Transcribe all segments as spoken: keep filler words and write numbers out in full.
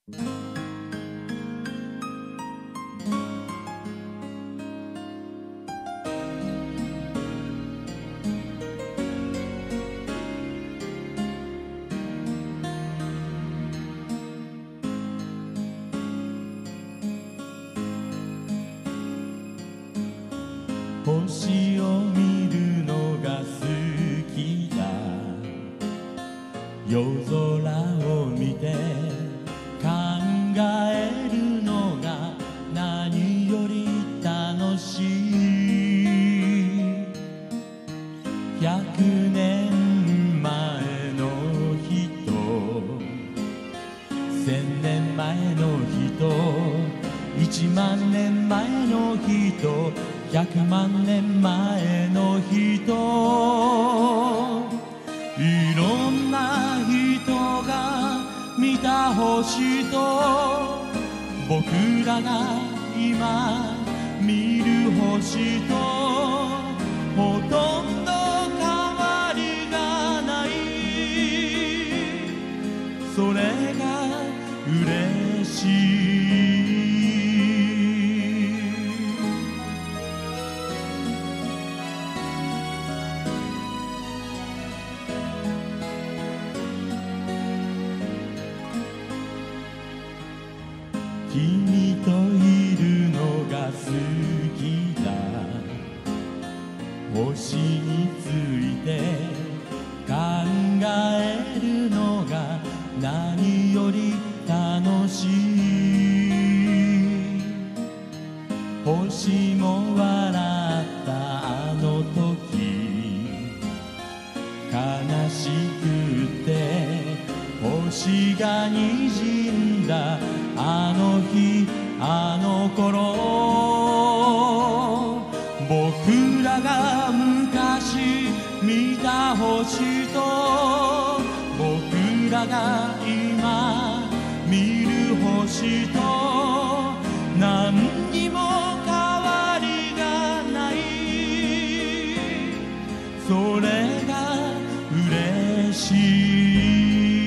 星を見るのが好きだ。夜空を見て考えるのが何より楽しい。百年前の人、千年前の人、一万年前の人、百万年前の人、いろんな人が見た星と僕らが今見る星とほとんど変わりがない。それが嬉しい。君といるのが好きだ。星について考えるのが何より楽しい。星も笑ったあの時、悲しくて星が滲んだあの日あの頃、僕らが昔見た星と僕らが今見る星と何にも変わりがない。それが嬉しい。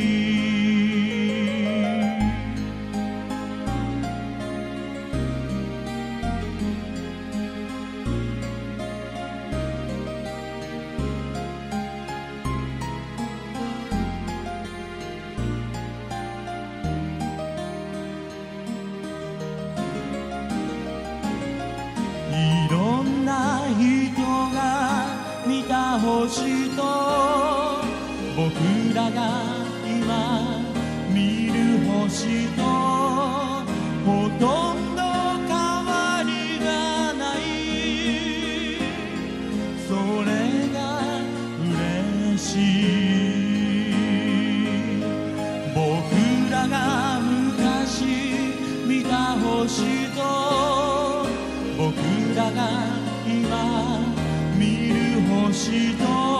いろんな人が見た星と僕らが今見る星とほとんど変わりがない。それが嬉しい。僕らが昔見た星と僕らが今見る星と